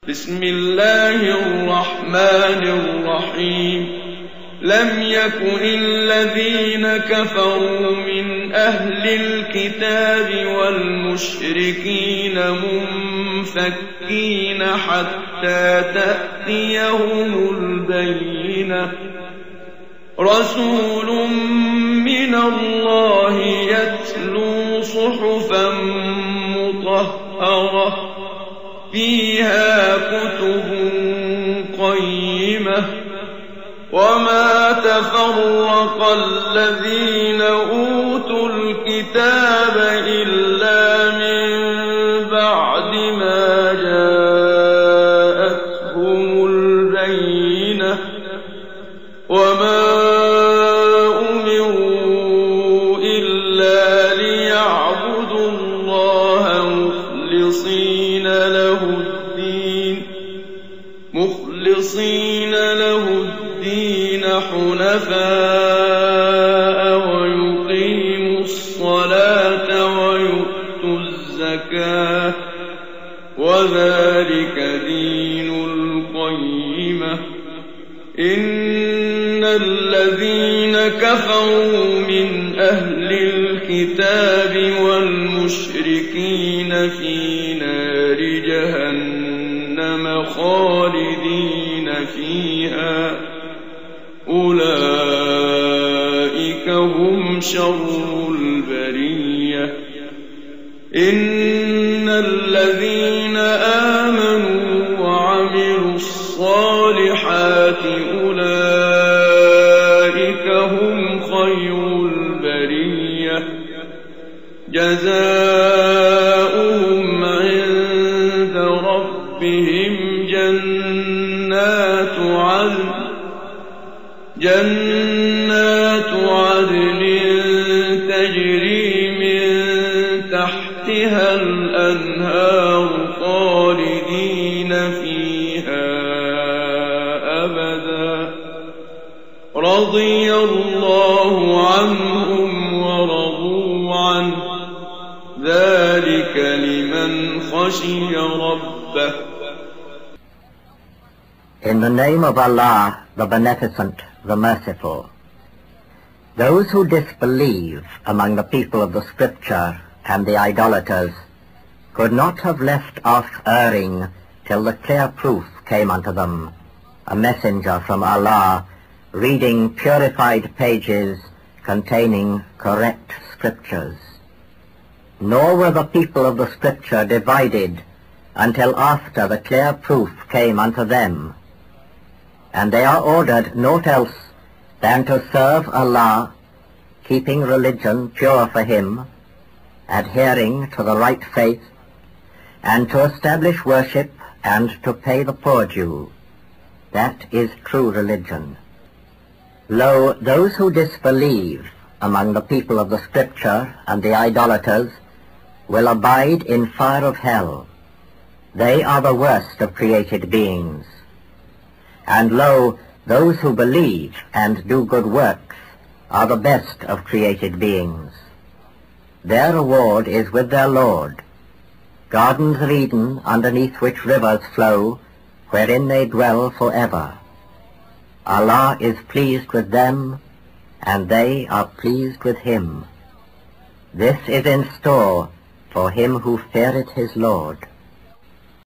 بسم الله الرحمن الرحيم لم يكن الذين كفروا من أهل الكتاب والمشركين منفكين حتى تأتيهم البينة رسول من الله يتلو صحفا مطهرة فيها كتب قيمة وما تفرق الذين أوتوا الكتاب إلا من بعد ما جاءتهم البينة وما أمروا إلا ليعبدوا الله مخلصين له الدين حنفاء ويقيموا الصلاة ويؤتوا الزكاة وذلك دين القيمة إن الذين كفروا من أهل الكتاب والمشركين في نار جهنم خالدين فيها أولئك هم شر البرية إن الذين آمنوا وعملوا الصالحات أولئك هم خير البرية جزاؤهم عند ربهم جنات عدن تجري من تحتها الأنهار خالدين فيها أبدا رضي الله عنهم ورضوا عنه ذلك لمن خشي ربه. In the name of Allah, the Beneficent, the Merciful. Those who disbelieve among the people of the Scripture and the idolaters could not have left off erring till the clear proof came unto them, a messenger from Allah, reading purified pages containing correct scriptures. Nor were the people of the Scripture divided until after the clear proof came unto them, and they are ordered naught else than to serve Allah, keeping religion pure for Him, adhering to the right faith, and to establish worship and to pay the poor due. That is true religion. Lo, those who disbelieve among the people of the Scripture and the idolaters will abide in fire of hell. They are the worst of created beings. And lo, those who believe and do good works are the best of created beings. Their reward is with their Lord, gardens of Eden underneath which rivers flow, wherein they dwell forever. Allah is pleased with them, and they are pleased with Him. This is in store for him who feareth his Lord.